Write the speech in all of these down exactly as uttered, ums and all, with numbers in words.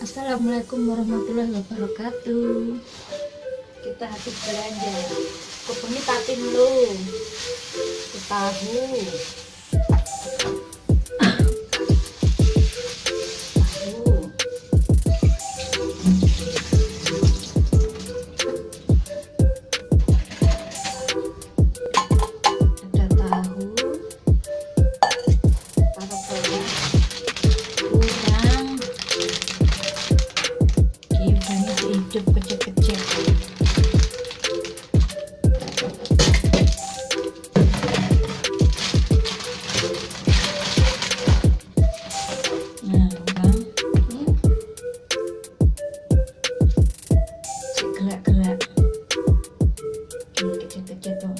Assalamualaikum warahmatullahi wabarakatuh. Kita habis belanja. Kupengnya tatin lu. Tahu. Kecil-kecil. Nah, bang, ini gerak-gerak. Ini kecil-kecil tuh.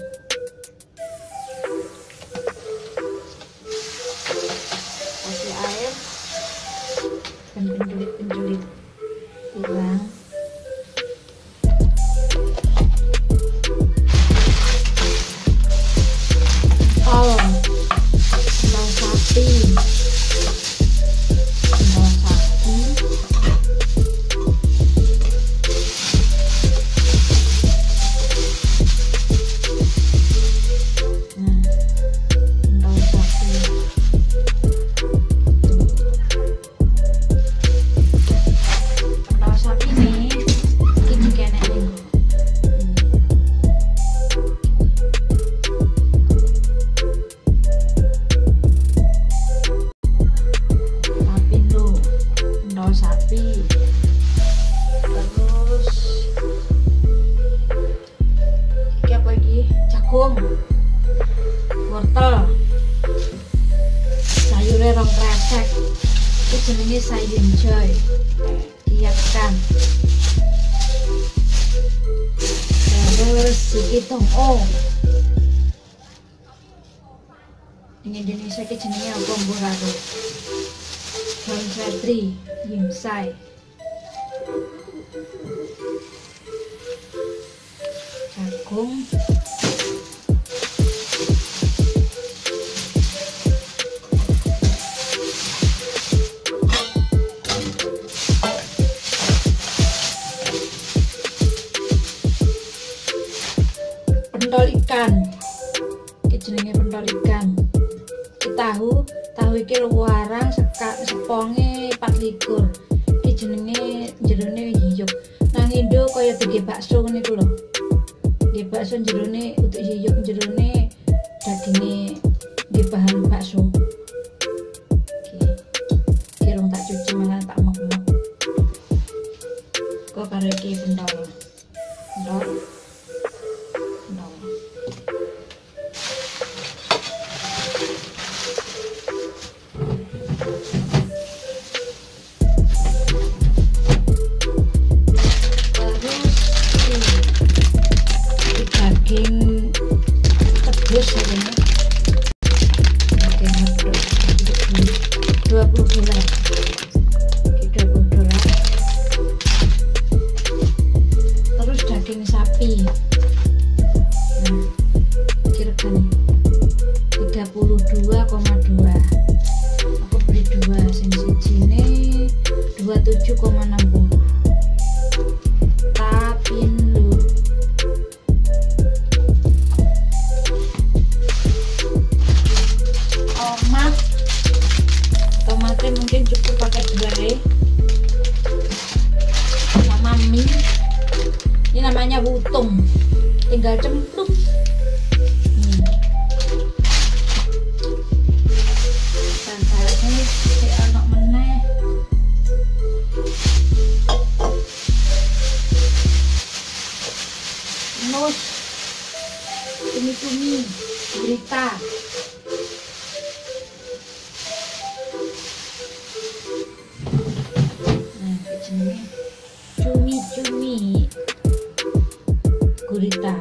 Kasih air dan penjulit-penjulit kurang. Sapi, terus iki apa lagi? Jagung, wortel, sayurnya rong kresek, itu jenenge sayur joy, kiatkan. Terus iki tongko, ini Indonesia iki jenenge apa mbok karo? Daun seledri, yimsai, jagung, pentol ikan, iki jenenge pentol ikan, tahu. Tahu iki luarang seponge pat likur. Iki jenenge jerone hiyup. Nang Indo kaya dige bakso ngene iku lho. Nggih bakso jerone utuk hiyup, jerone daginge nggih bahan bakso. Oke. Iki rong tak cuci malah tak mek-mek. Kok karo iki pentol. Pentol. Pentol. Daging tebus ini daging tebus dua puluh dolar dua puluh dolar. Terus daging sapi, nah kira-kira tiga puluh dua koma dua. Aku beli dua, sensiji ini dua puluh tujuh koma enam puluh. Tapi lu mungkin cukup pakai gulai sama mie. Ini namanya wutung, tinggal cemplung. hmm. Dan salesnya si anak meneh nus cumi-cumi berita. Cumi-cumi gurita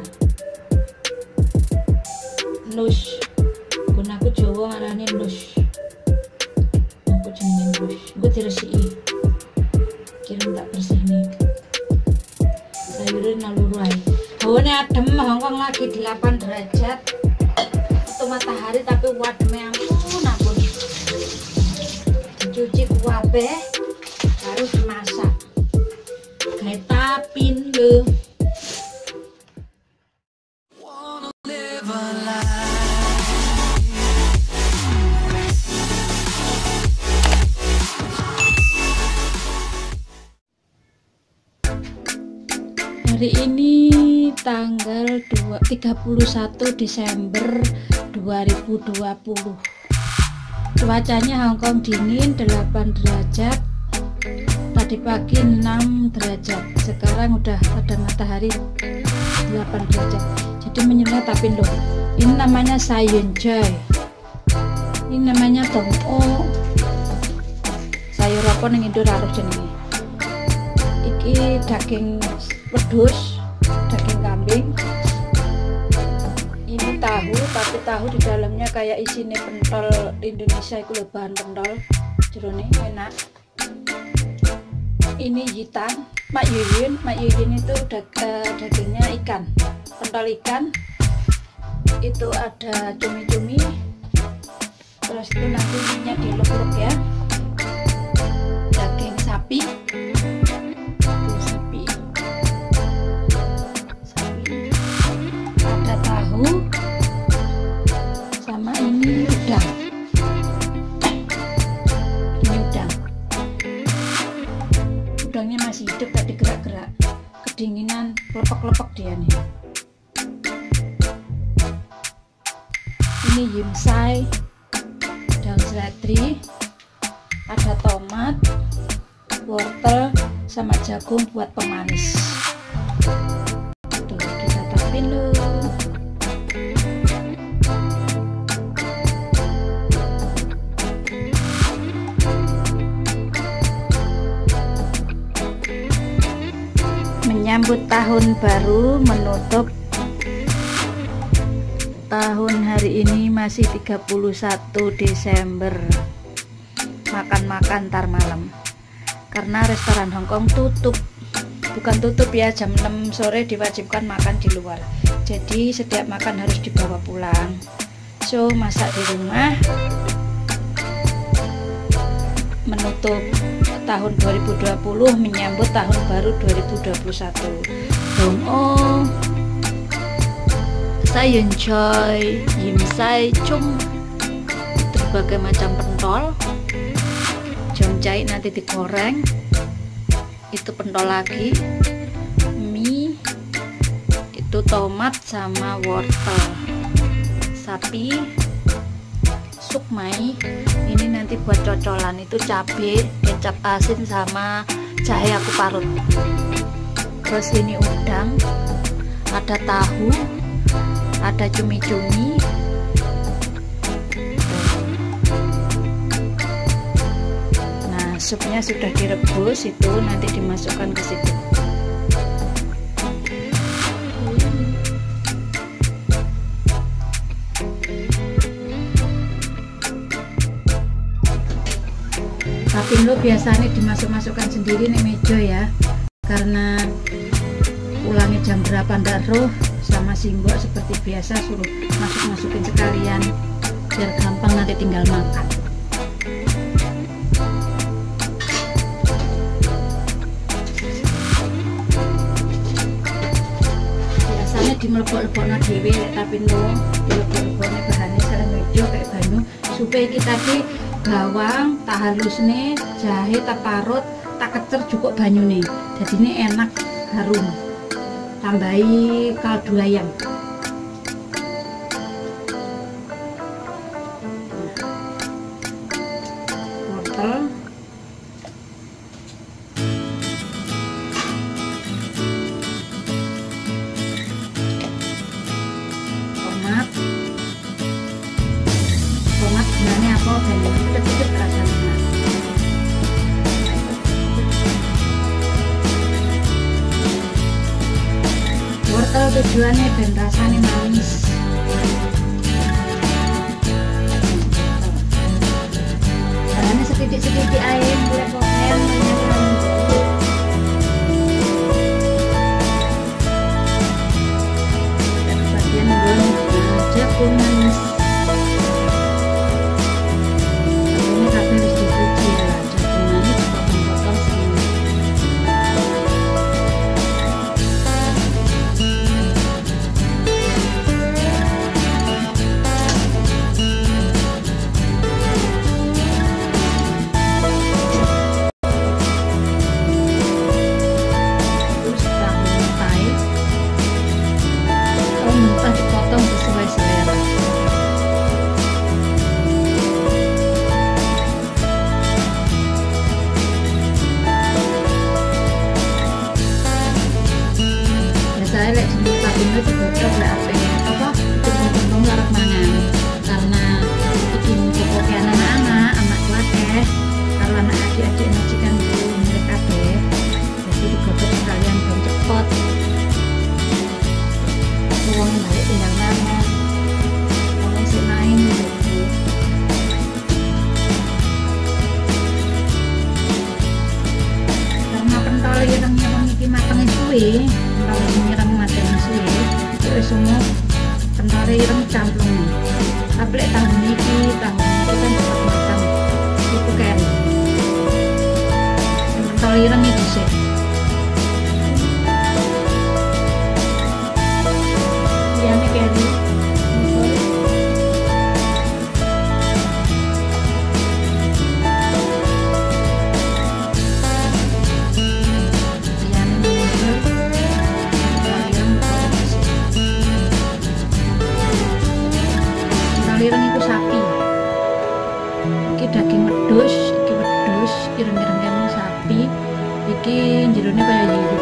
nus, pun aku Jawa ngarani nus, aku jenenge nus. Gue diresiki kirim tak bersih nih sayurnya naluru ae. Hawane adem, Hongkong lagi delapan derajat itu matahari, tapi wademe ampun ampun. Dicuci kuwabe harus dimasak. Kayak tapin lho. Hari ini tanggal tiga puluh satu Desember dua ribu dua puluh. Cuacanya Hongkong dingin delapan derajat. Tadi pagi enam derajat. Sekarang udah ada matahari delapan derajat. Jadi menyelat tapi loh. Ini namanya sayun joy. Ini namanya tongko. Sayur apa ning Indo harus jenenge. Iki daging wedhus, daging kambing. Ini tahu, tapi tahu di dalamnya kayak isinya pentol Indonesia itu loh, bahan pentol jerone enak. Ini hitan, mak yuyun, mak yuyun itu dag, uh, dagingnya ikan, pentol ikan. Itu ada cumi-cumi, terus itu nanti minyak diluk-luk ya. Daging sapi. Sama ini udang. Ini udang. Udangnya masih hidup tadi gerak-gerak. Kedinginan, lepek-lepek dia nih. Ini yimsai, daun seledri, ada tomat, wortel, sama jagung buat pemanis. Tuh, kita tapin dulu. Menyambut tahun baru, menutup tahun hari ini masih tiga puluh satu Desember. Makan-makan tar malam. Karena restoran Hongkong tutup. Bukan tutup ya, jam enam sore diwajibkan makan di luar. Jadi setiap makan harus dibawa pulang. So, masak di rumah. Menutup tahun dua ribu dua puluh, menyambut tahun baru dua ribu dua puluh satu. Dong oh, sayun choy, yimsai chung, berbagai macam pentol. Jomcai nanti digoreng, itu pentol lagi. Mie, itu tomat sama wortel. Sapi, sukmai, ini nanti buat cocolan, itu cabai, kecap asin sama jahe aku parut. Terus ini udang, ada tahu, ada cumi-cumi. Nah, supnya sudah direbus, itu nanti dimasukkan ke situ. Tapi lo biasanya dimasuk-masukkan sendiri nih meja ya, karena pulangnya jam berapa ndak roh, sama simbok seperti biasa suruh masuk-masukin sekalian biar gampang nanti tinggal makan. Biasanya dimelebok-lebokno dhewe, tapi no dilebok-lebokne bahannya salah meja kayak banyu supaya kita ki bawang tak halus nih, jahe tak parut, tak kecer cukup banyu nih, jadi ini enak, harum. Tambahi kaldu ayam. Wortel, tomat. Tomat sebenarnya apa? Banyak sedikit rasanya. Wortel tujuannya ben rasanya manis. Caranya sedikit-sedikit air, boleh pokoknya bagian bawah jagung manis. Ini tapi harus dicuci ya, jagung manis potong-potong. suwe, pentol nyireng madang suwe, wis semua pentol ireng camplung. Tapi lek tahun iki, tahun iki kan cepat matang. Iku kan. Pentol ireng iki dhisik. Liyane keri. Ireng iku sapi. Iki daging wedhus, iki wedhus, ireng-ireng kene sapi. Iki jerone kaya yirup.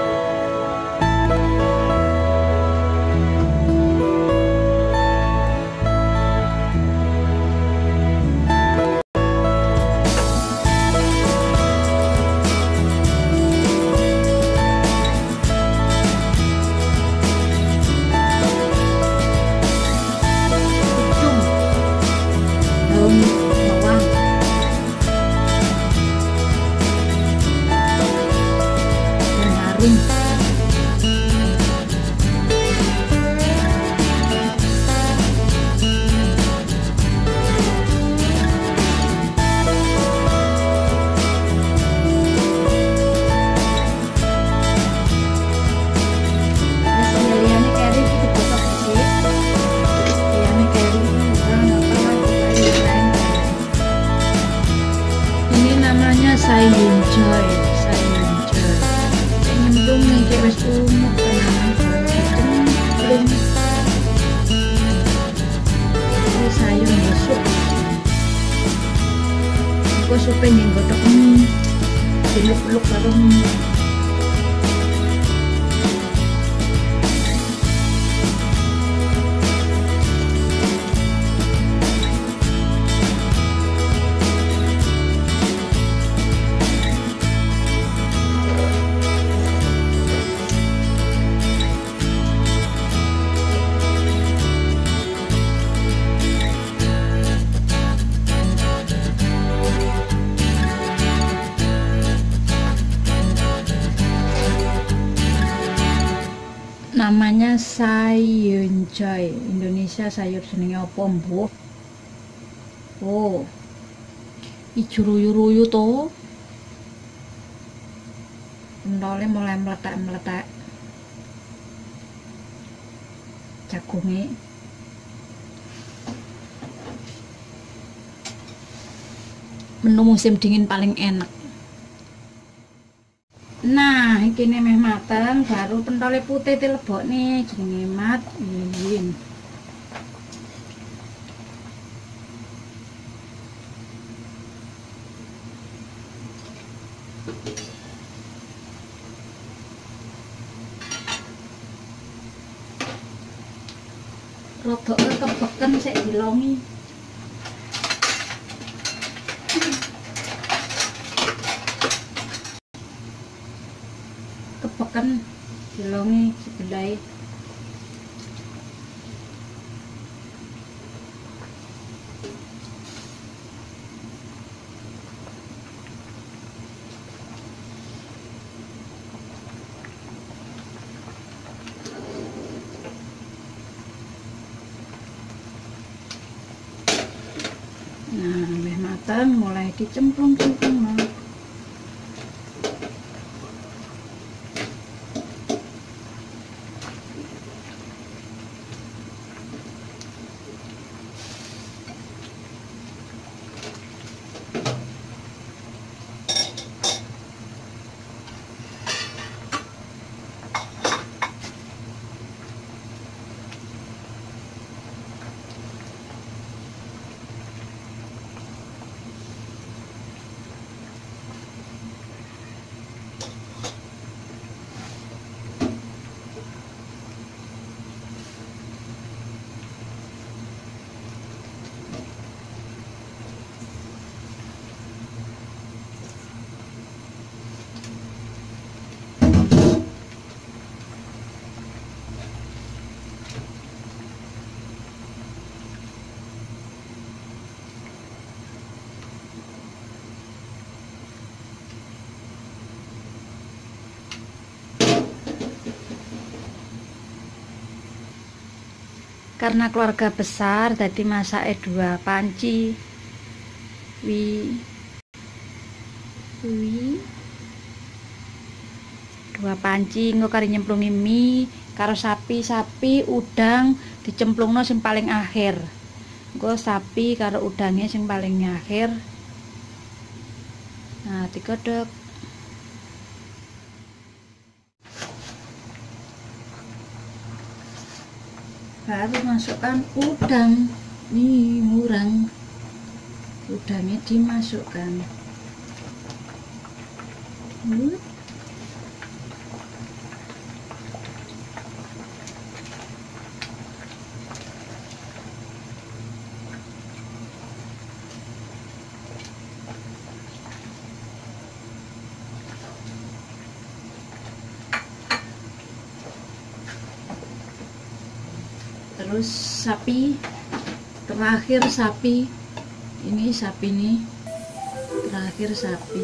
Bawang dan harum. Liyane keri iki dipotong dhisik. Liyane keri namanya saya enjoy, saya enjoy. Saya nyemplung nih kayak wis umuk tenan belum. Ini sayur besuk. Aku supe nih godok mie, diluk-luk karo mie. Namanya sayunjoy. Indonesia sayur jenenge apa mbuh? Oh, ijo ruyu-ruyu to. Pentole mulai meletak-meletak. Jagunge menu musim dingin paling enak. Nah, iki meh mateng, baru pentole putih dilebokne jenenge mat yin. Rodoke kebeken sik dilongi. Kebeken dilongi sebelah. Nah, wis mateng mulai dicemplung-cemplung. karena keluarga besar jadi masake dua panci. Wi wi dua panci engko kari nyemplungi mie karo sapi-sapi udang dicemplungno sing paling akhir. Engko sapi karo udangnya sing paling akhir. Nah, digodhog. Baru masukkan udang. Nih, murang. Udangnya dimasukkan. Hmm. Terus sapi, terakhir sapi, ini sapi nih, terakhir sapi.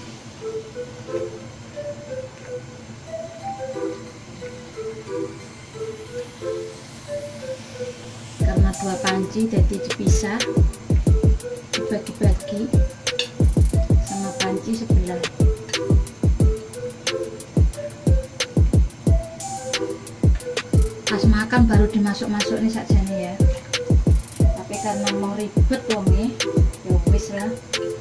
Karena dua panci jadi dipisah, dibagi-bagi sama panci sebelah. Pas makan baru dimasuk-masuk nih saja nih ya, tapi karena mau ribet wonge ya wis lah.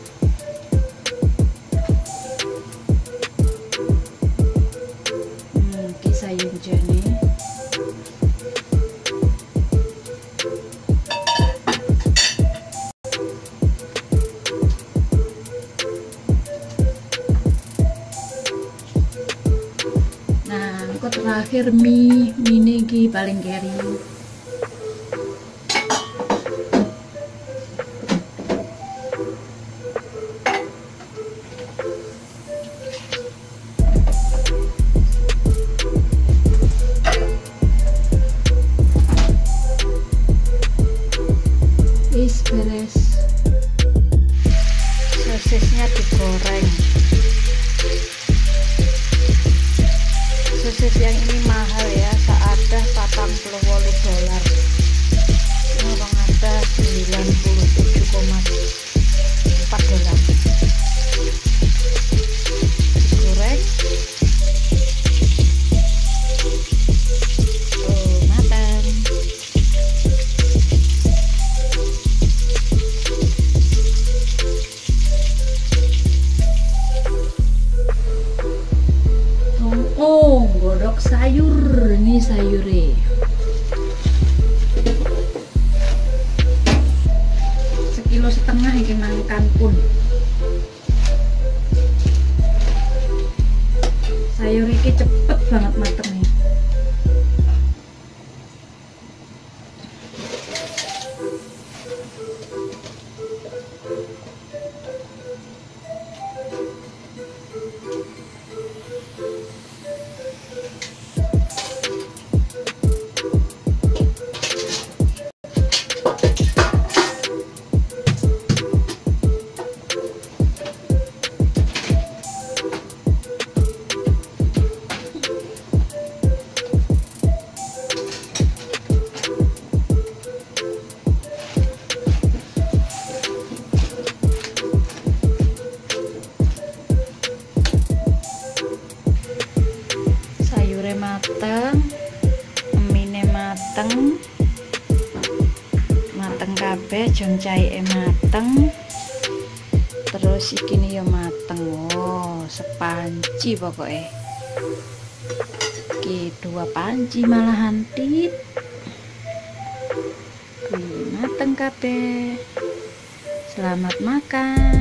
Hmm, ki sayur jane terakhir mie mie iki paling keri. Wis beres. Sosisnya digoreng. Sosis yang ini mahal ya, seada patang puluh wolu dolar. Ini orang ada sembilan puluh tujuh koma empat dolar. Digoreng. Oh, matang. Oh, godok sayur, ini sayure. Sekilo setengah ini makan pun. Sayur ini cepet banget matengnya. Mateng, mine mateng, mateng kabeh, joncai mateng, terus iki nih ya mateng. Oh, sepanci pokoknya. Iki dua panci malahan tit. Kuwi mateng kabeh. Selamat makan.